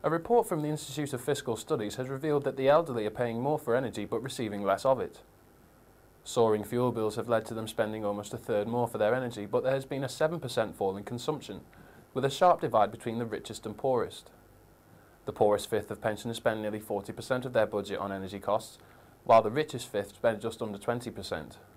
A report from the Institute of Fiscal Studies has revealed that the elderly are paying more for energy but receiving less of it. Soaring fuel bills have led to them spending almost a third more for their energy, but there has been a 7% fall in consumption, with a sharp divide between the richest and poorest. The poorest fifth of pensioners spend nearly 40% of their budget on energy costs, while the richest fifth spend just under 20%.